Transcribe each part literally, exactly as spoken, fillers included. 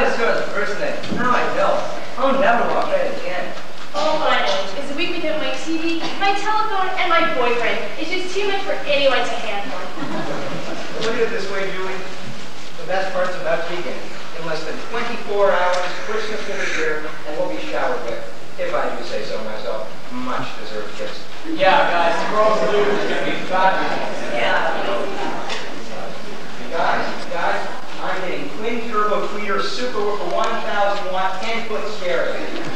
was sure the first thing. Now I know. I'll never walk right again. All I know is a week without my T V, my telephone, and my boyfriend is just too much for anyone to handle. Look at it this way, Julie. The best part's about to begin. In less than twenty-four hours, Christmas will be here, and we'll be showered with, if I do say so myself, much deserved gifts. Yeah, guys, Scroll Blue is going to be fabulous. Yeah. Guys, guys, I'm getting twin turbo tweeter super with a one thousand watt ten foot stereo.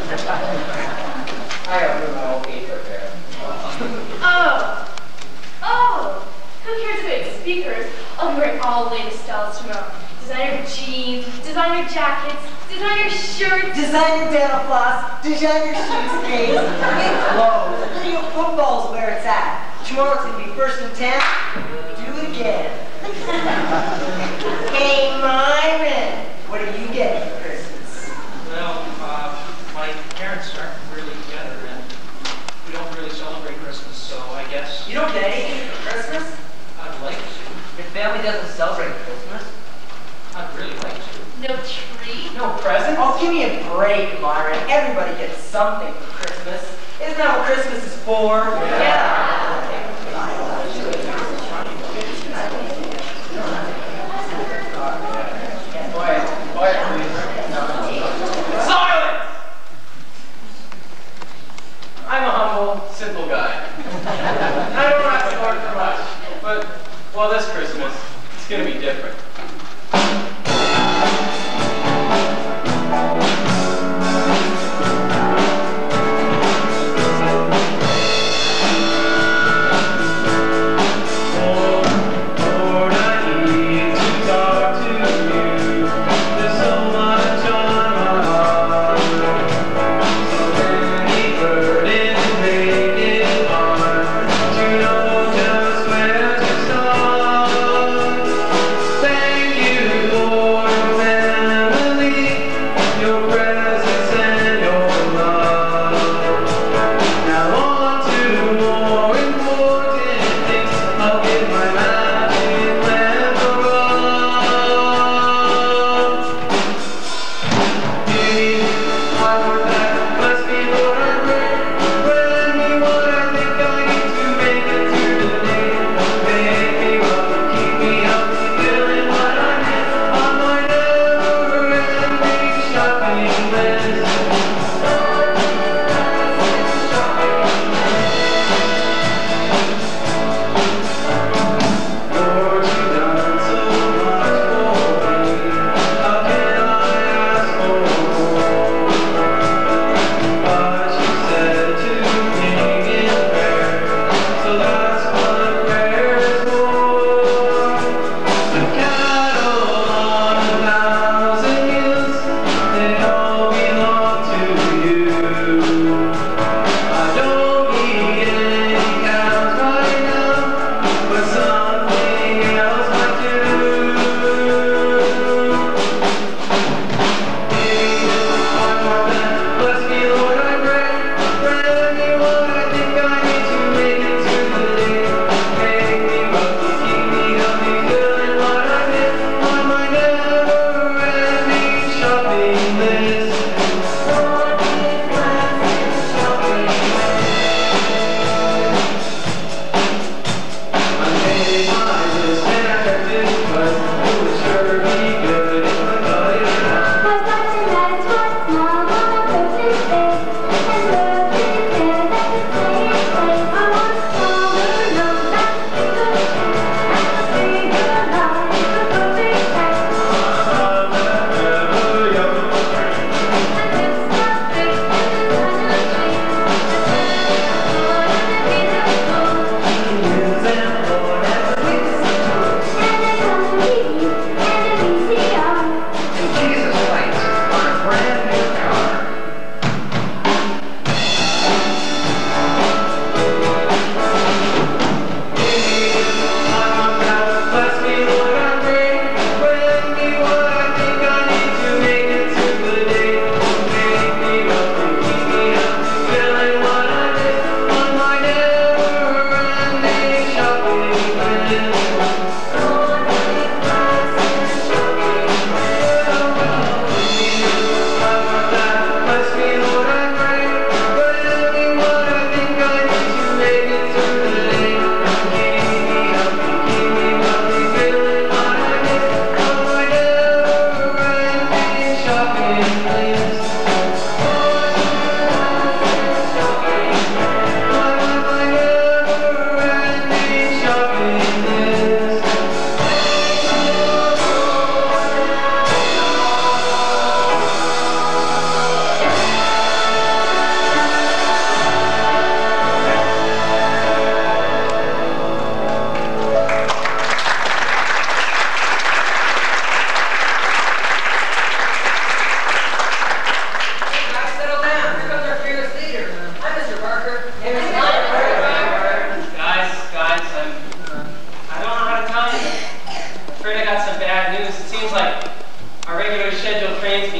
I have room my old eight foot pair. Oh. Oh. Who cares about speakers? I'll be wearing all the latest styles tomorrow. Designer jeans, designer jackets, designer shirts. Designer dental floss, designer shoes, big clothes. Real football's where it's at. Tomorrow's gonna be first and ten. Do it again. Hey, Myron, what are you getting for Christmas? Well, uh, my parents aren't really together, and we don't really celebrate Christmas, so I guess You don't get anything for Christmas? I'd like to. Your family doesn't celebrate Christmas? I'd really like to. No tree. No presents? Oh, give me a break, Myron. Everybody gets something for Christmas. Isn't that what Christmas is for? Yeah. yeah. Quiet, quiet, please. Silence! I'm a humble, simple guy. I don't ask hard for much, but, well, this Christmas, it's gonna be different.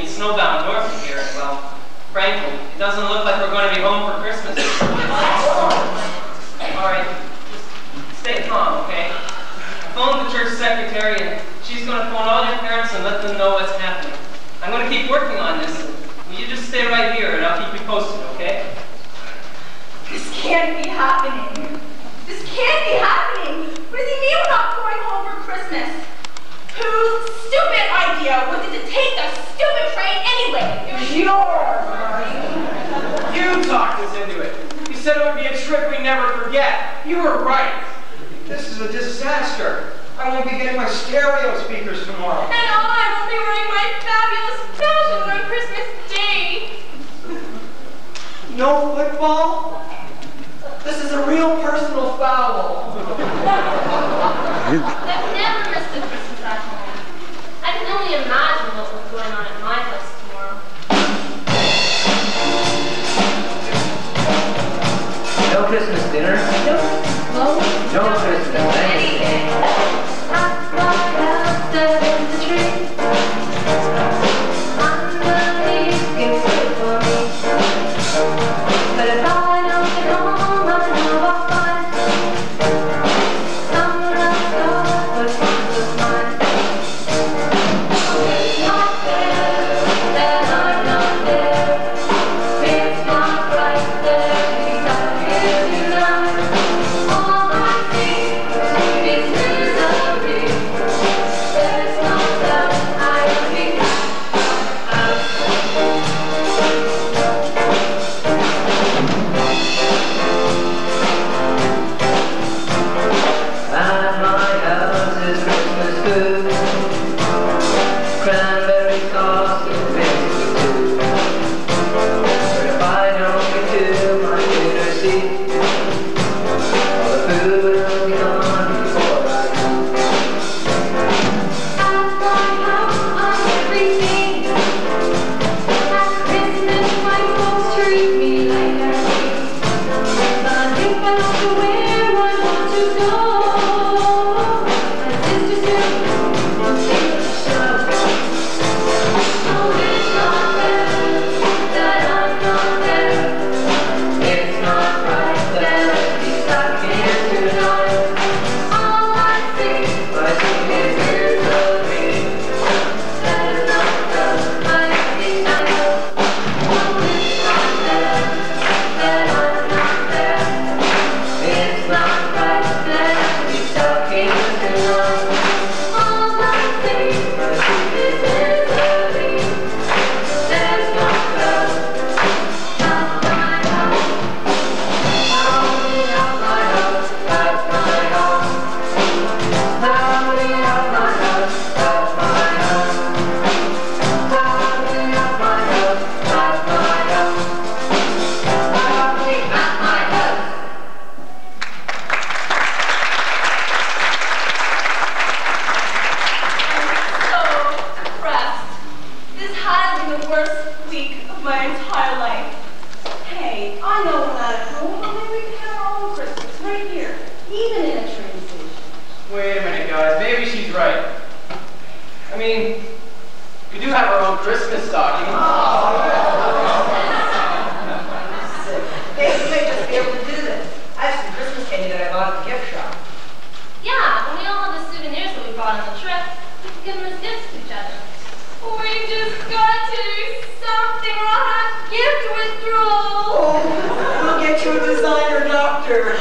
mean snowbound north of here, and well, frankly, it doesn't look like we're going to be home for Christmas. All right, just stay calm, okay? I phoned the church secretary, and she's going to phone all your parents and let them know what's happening. I'm going to keep working on this. Will you just stay right here, and I'll keep you posted, okay? This can't be happening. This can't be happening. What does he mean we're not going home for Christmas? Whose stupid idea was it to take the stupid train anyway? It was yours, Marty. You talked us into it. You said it would be a trip we never forget. You were right. This is a disaster. I won't be getting my stereo speakers tomorrow. And I won't be wearing my fabulous fashions on Christmas Day. No football? This is a real personal foul. I've never missed a Christmas at home. I can only imagine what was going on at my house tomorrow. No Christmas dinner? No. No Christmas anything. At my house there is a tree. Underneath gifts wait for me. But if I don't get home, I know I'll find someone else got what once was mine. It's not fair that I'm not there. It's not right there to be stuck here tonight. All I see is misery. There's no doubt I will be out. At my house is Christmas food. Cranberry sauce and bacon too. But if I don't get to my dinner seat, all the food will be gone before I do. At my house, I'm everything. At Christmas, my folks treat me like a queen. But if I have to wear one want to go, my sister still will sing the show. Oh, it's not fair that I'm not there. It's not right that I'll be stuck here tonight. All I see I see is misery. There's no doubt I think I know. Oh, it's not fair that I'm not there. It's not right that I'll be stuck here tonight. All I see I see is misery. There's no doubt at my house. Howling out my house, that's my house. Howling out my house, that's my house. Howling out my house, that's my house. Howling at my house. I'm so depressed. This has been the worst week of my entire life. Hey, I know we're not at home, but maybe we can have our own Christmas right here, even in a train station. Wait a minute, guys. Maybe she's right. I mean, we do have our own Christmas stocking. Hey, we may just be able to do this. I have some Christmas candy that I bought at the gift shop. Yeah, and we all have the souvenirs that we brought on the trip. We can give them as gifts to each other. We just got to do something or I'll have gift withdrawal. Oh, we'll get you a designer doctor.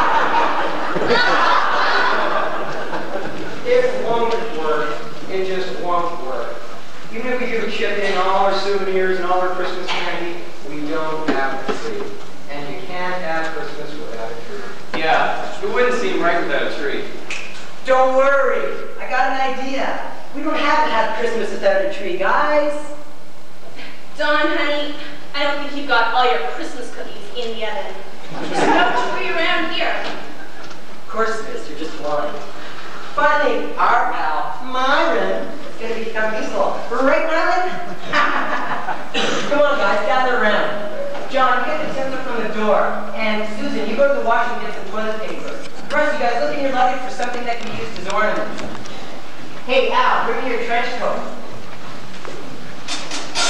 It won't work. It just won't work. Even if we do chip in all our souvenirs and all our Christmas candy, we don't have a tree. And you can't have Christmas without a tree. Yeah, it wouldn't seem right without a tree. Don't worry, I got an idea. We don't have to have Christmas without a tree, guys. Don, honey, I don't think you've got all your Christmas cookies in the oven. There's no tree around here. Of course it is, you're just blind. Finally, our pal, Myron, is going to become useful. Right, Myron? Come on, guys, gather around. John, you get the timber from the door. And Susan, you go to the washroom and get some toilet paper. First, you guys look in your luggage for something that can be used as ornaments. Hey, Al, bring me your trench coat.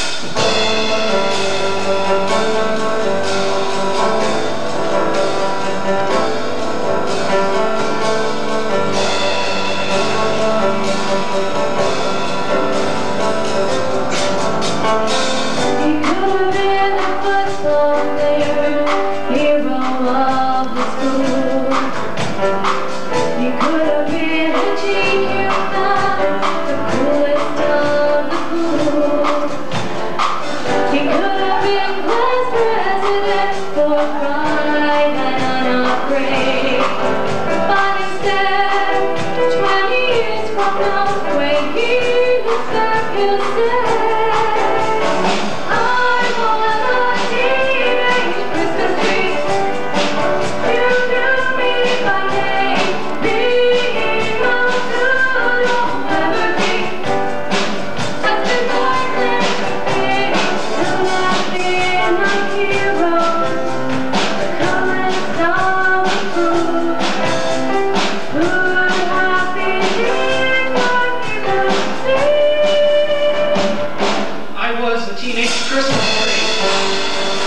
was the teenage Christmas parade.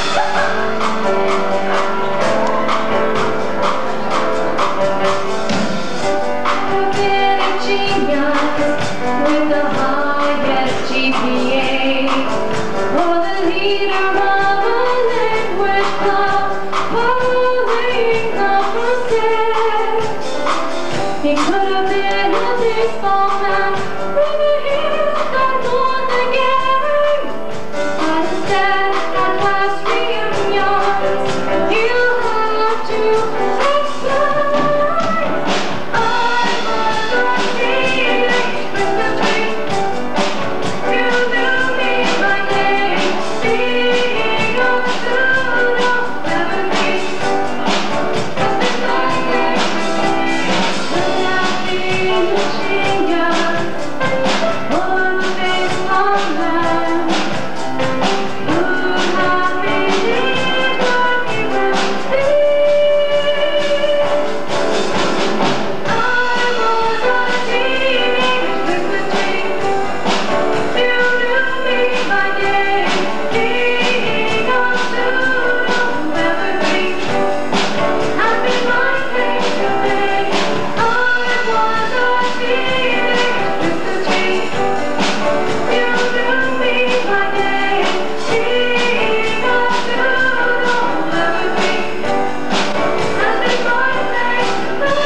With the highest G P A, or the leader of a language club, pulling the process. He could have been a baseball man with a hit that won the game, but instead at class reunions, he'll have to explain. I was a teenage Christmas tree. You knew me by name, singing a pseudo melody. Just as my name could have been a singer or a baseball man. Would have believed what he would be. I was a teenage Christmas tree. You knew me by name, singing a pseudo melody. Happy birthday to me. I was a teenage Christmas tree. You knew me by name, singing a pseudo melody. Happy birthday to me.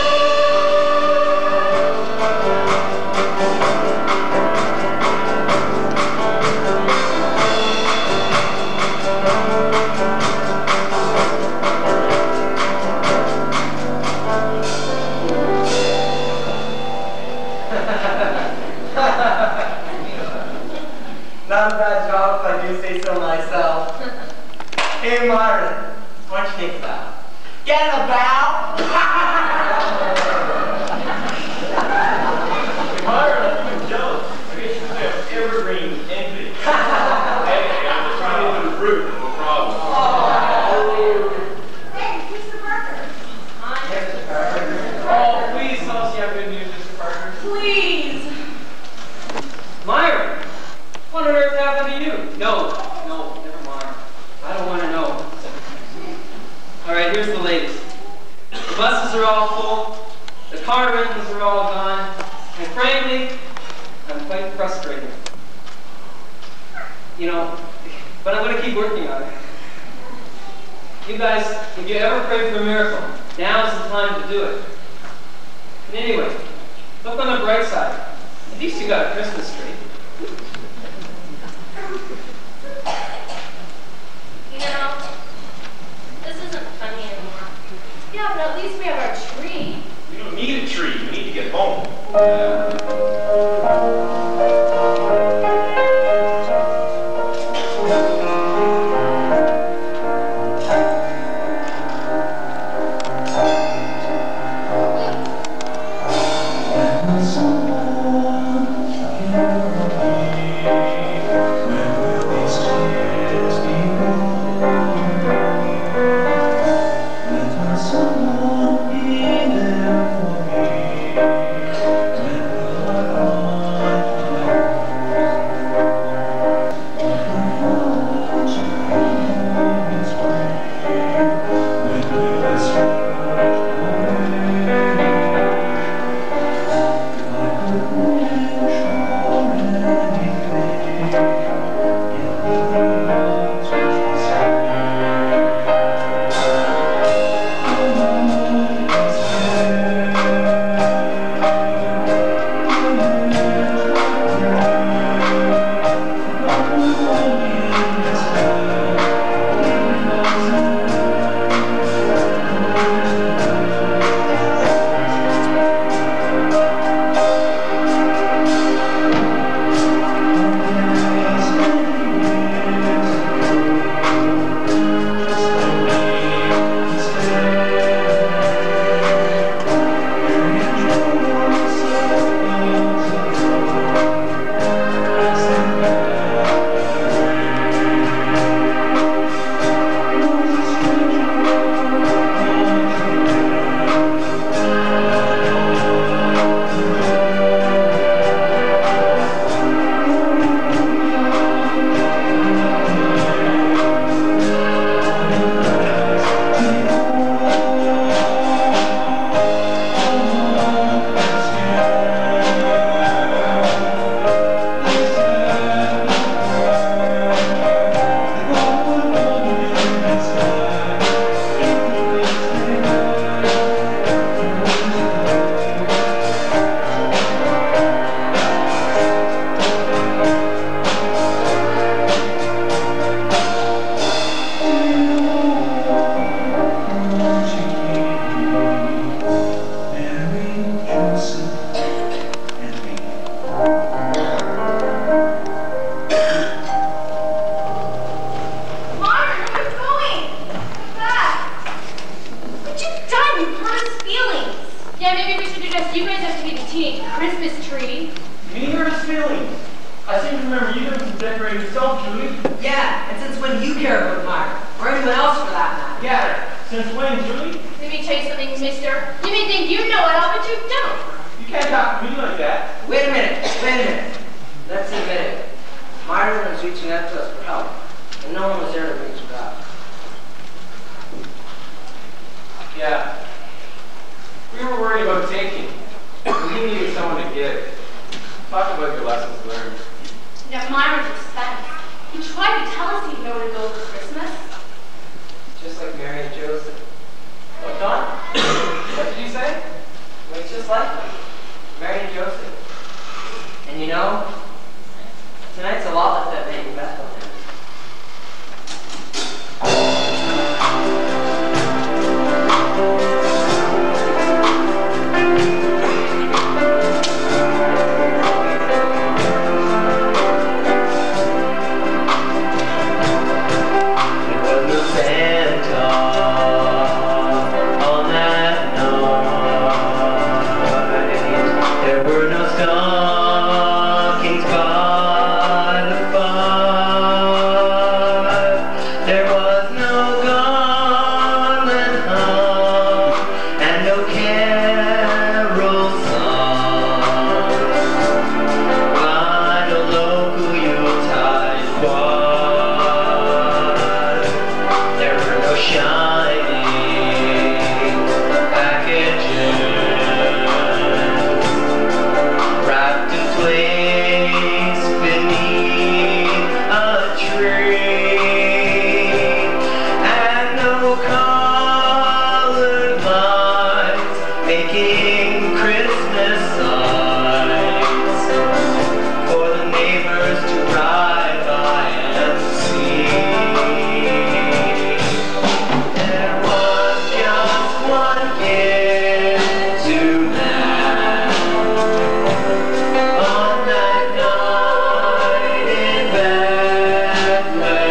Not a bad job if I do say so myself. Hey, Myron, why don't you take a bow? Get a bow! Myron, I'm jealous. I guess you have evergreen envy. Hey, I'm just trying to get to the root of the problem. Hey, Mister Parker. Oh, please tell us you have good news, Mister Parker. Please. Myron, what on earth happened to you? No, no, never mind. I don't want to know. All right, here's the latest. The buses are all full, the car rentals are all gone, and frankly, I'm quite frustrated. You know, but I'm going to keep working on it. You guys, if you ever pray for a miracle, now's the time to do it. And anyway, look on the bright side. At least you got a Christmas tree. You know, this isn't funny anymore. Yeah, but at least we have our tree. We don't need a tree. We need to get home. guess you guys have to be the teenage Christmas tree. Me hurt his feelings. I seem to remember you doing some decorating yourself, Julie. Yeah, and since when do you care about Myra? Or anyone else for that matter? Yeah. Since when, Julie? Let me tell you something, mister. You may think you know it all, but you don't. You can't talk to me like that. Wait a minute, wait a minute. Let's admit it. Myra was reaching out to us for help, and no one was there to reach her out. Yeah. We were worried about taking. We needed someone to give. Talk about your lessons learned. Now, Myra's expense. He tried to tell us he'd know where to go for Christmas. Just like Mary and Joseph. What, Don? What did you say? Well, it's just like them. Mary and Joseph. And you know, tonight's a lot like that baby Bethlehem. Bethlehem.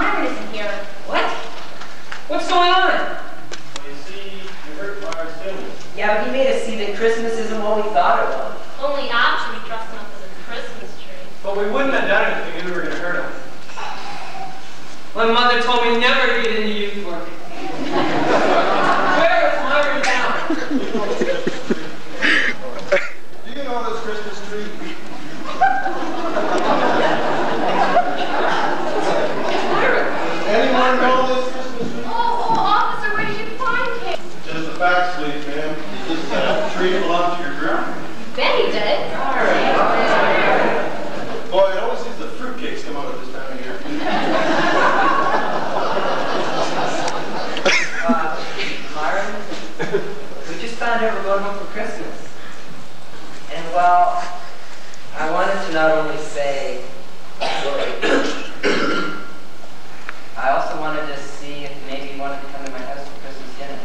Myron isn't here. What? What's going on? Well, you see, you hurt Myron's feelings. Yeah, but he made us see that Christmas isn't what we thought it was. Only after we dressed him up as a Christmas tree. But we wouldn't have done it if we knew we were going to hurt him. My mother told me never to get into youth work. Where is Myron now? Do you know this Christmas tree? Anyone know this Christmas tree? Oh, oh, officer, where did you find him? Just the facts, please, ma'am. Does this uh, tree belong to your ground? Betty did. Boy, it always seems the fruitcakes come out at this time of year. Uh, Myron, we just found out we're going home for Christmas. And well, I wanted to not only say sorry, I also wanted to see if maybe you wanted to come to my house for Christmas dinner.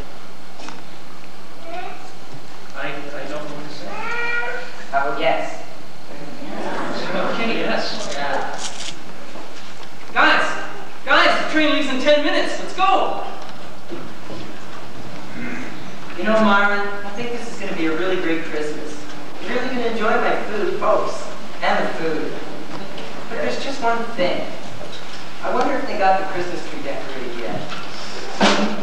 I, I don't know what to say. How about yes? Okay, yes. Guys, guys, the train leaves in ten minutes. Let's go. You know, Myron, I think this is going to be a really great Christmas. You're really going to enjoy my food, folks, and the food. But there's just one thing. I wonder if they got the Christmas tree decorated yet.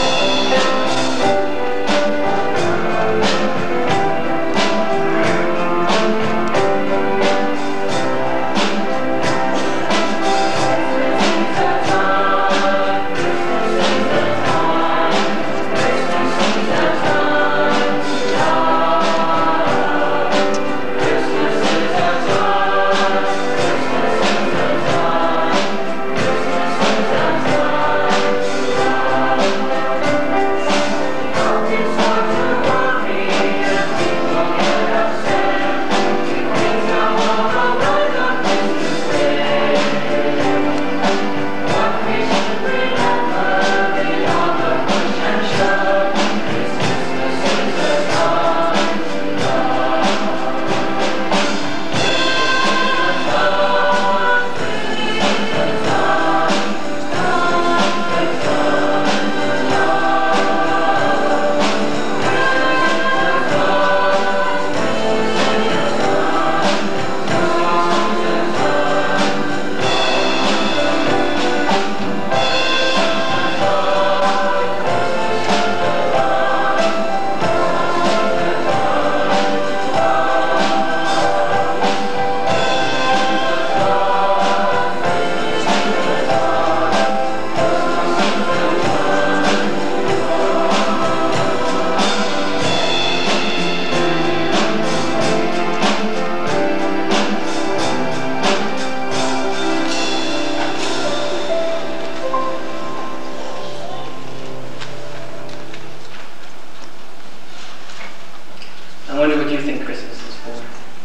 I wonder what you think Christmas is for.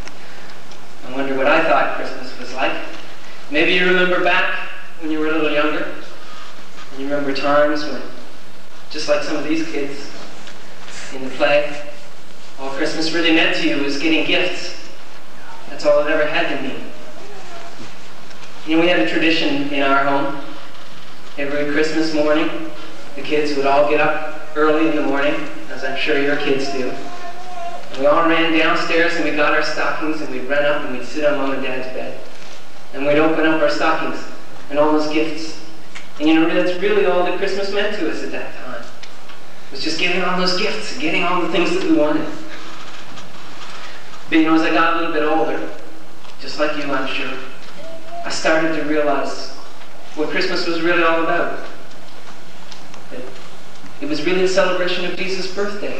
I wonder what I thought Christmas was like. Maybe you remember back when you were a little younger, and you remember times when, just like some of these kids in the play, all Christmas really meant to you was getting gifts. That's all it ever had to mean. You know, we had a tradition in our home. Every Christmas morning, the kids would all get up early in the morning, as I'm sure your kids do. And we all ran downstairs and we got our stockings and we'd run up and we'd sit on Mom and Dad's bed. And we'd open up our stockings and all those gifts. And you know, that's really all that Christmas meant to us at that time. It was just getting all those gifts and getting all the things that we wanted. But you know, as I got a little bit older, just like you, I'm sure, I started to realize what Christmas was really all about. It, it was really a celebration of Jesus' birthday.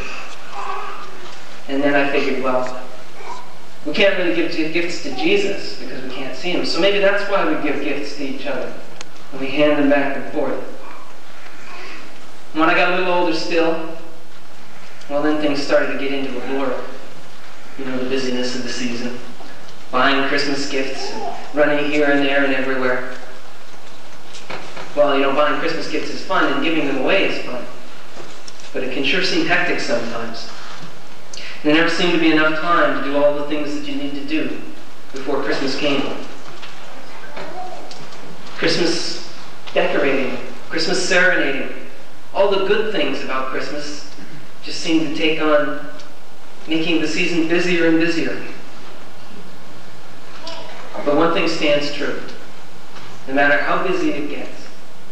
And then I figured, well, we can't really give gifts to Jesus because we can't see him. So maybe that's why we give gifts to each other. And we hand them back and forth. And when I got a little older still, well, then things started to get into a blur. You know, the busyness of the season. Buying Christmas gifts, and running here and there and everywhere. Well, you know, buying Christmas gifts is fun and giving them away is fun. But it can sure seem hectic sometimes. And there never seemed to be enough time to do all the things that you need to do before Christmas came. Christmas decorating, Christmas serenading, all the good things about Christmas just seem to take on making the season busier and busier. But one thing stands true. No matter how busy it gets,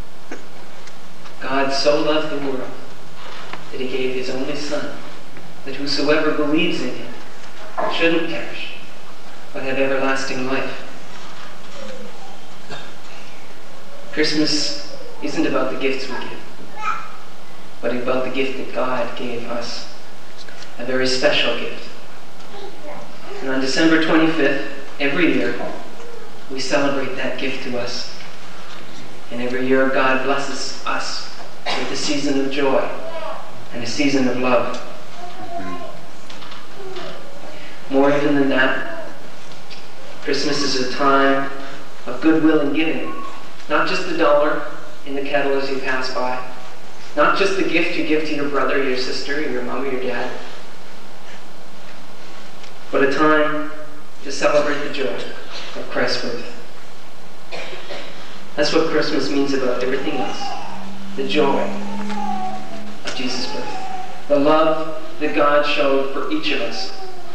God so loved the world that he gave his only Son, that whosoever believes in him shouldn't perish, but have everlasting life. Christmas isn't about the gifts we give, but about the gift that God gave us, a very special gift. And on December twenty-fifth, every year, we celebrate that gift to us. And every year, God blesses us with a season of joy and a season of love. More even than that, Christmas is a time of goodwill and giving. Not just the dollar in the kettle as you pass by. Not just the gift you give to your brother, your sister, your mom, or your dad. But a time to celebrate the joy of Christ's birth. That's what Christmas means about everything else. The joy of Jesus' birth. The love that God showed for each of us.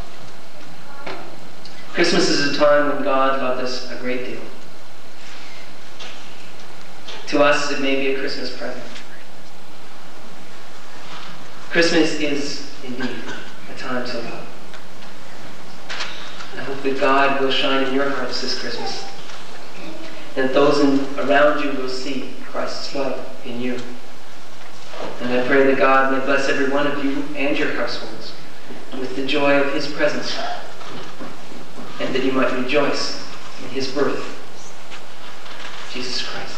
Christmas is a time when God loved us a great deal. To us, it may be a Christmas present. Christmas is indeed a time to love. I hope that God will shine in your hearts this Christmas, and that those in, around you will see Christ's love in you. And I pray that God may bless every one of you and your households with the joy of his presence, and that you might rejoice in his birth, Jesus Christ.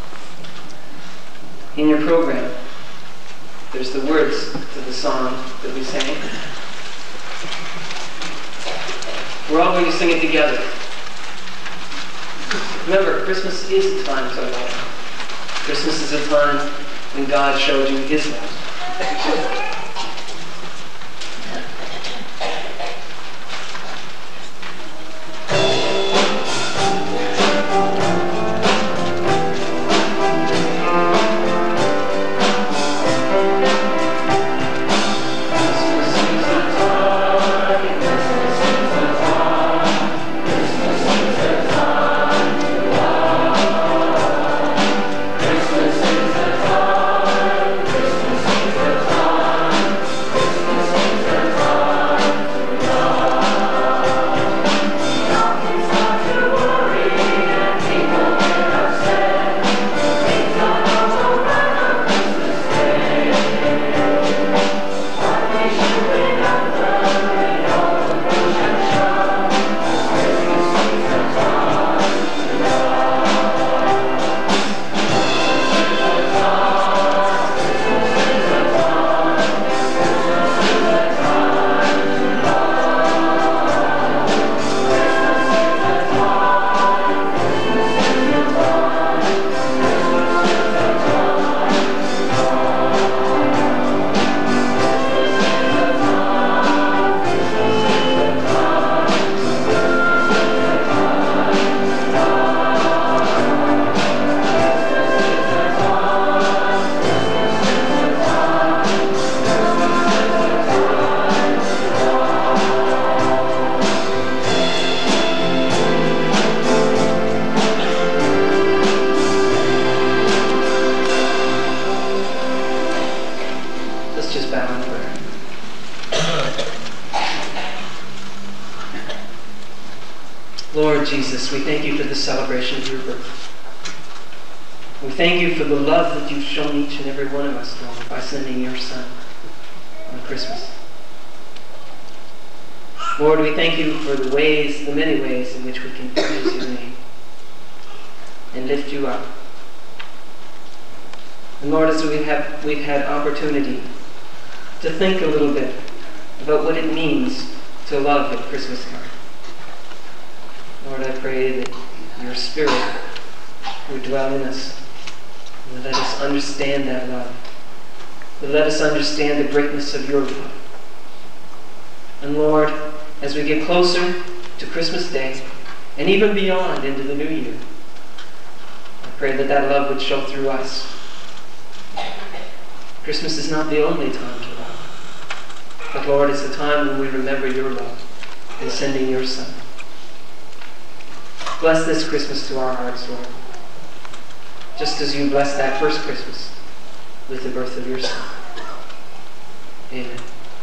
In your program, there's the words to the song that we sang. We're all going to sing it together. Remember, Christmas is a time to love. Christmas is a time when God showed you his love. Lord Jesus, we thank you for the celebration of your birth. We thank you for the love that you've shown each and every one of us, Lord, by sending your Son on Christmas. Lord, we thank you for the ways, the many ways in which we can praise your name and lift you up. And Lord, as we have, we've had opportunity to think a little bit about what it means to love at Christmas time. Lord, I pray that your Spirit would dwell in us and let us understand that love. Let us understand the greatness of your love. And Lord, as we get closer to Christmas Day and even beyond into the new year, I Pray that that love would show through us. Christmas is not the only time to love. But Lord, it's a time when we remember your love in sending your Son. Bless this Christmas to our hearts, Lord. Just as you blessed that first Christmas with the birth of your Son. Amen.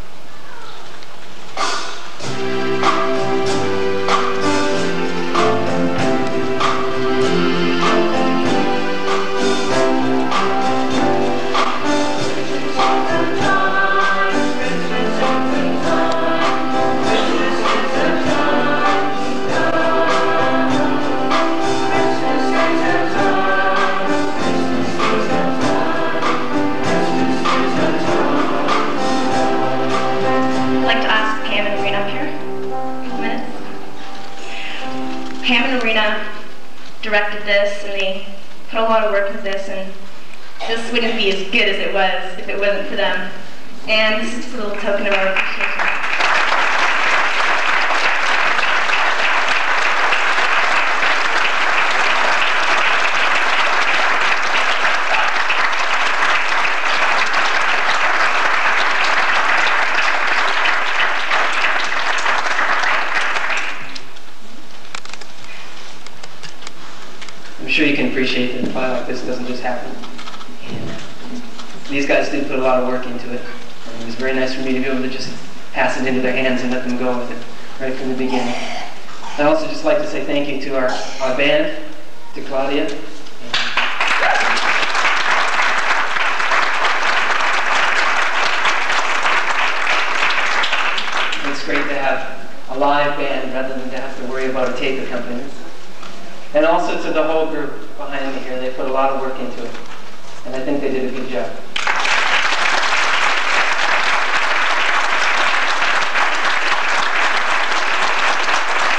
Directed this, and they put a lot of work into this, and this wouldn't be as good as it was if it wasn't for them. And this is just a little token of our appreciation. I'm sure you can appreciate that a play like this doesn't just happen. And these guys did put a lot of work into it. And it was very nice for me to be able to just pass it into their hands and let them go with it right from the beginning. I'd also just like to say thank you to our, our band, to Claudia. It's great to have a live band rather than to have to worry about a tape accompaniment. And also to the whole group behind me here. They put a lot of work into it. And I think they did a good job.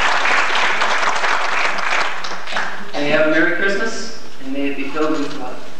And you have a Merry Christmas, and may it be filled with love.